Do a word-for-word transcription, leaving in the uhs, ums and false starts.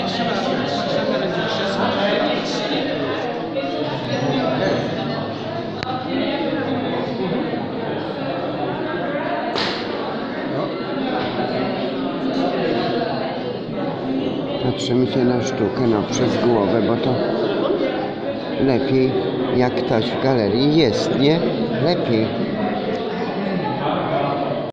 Patrzymy się na sztukę, no przez głowę, bo to lepiej jak ktoś w galerii jest, nie? Lepiej.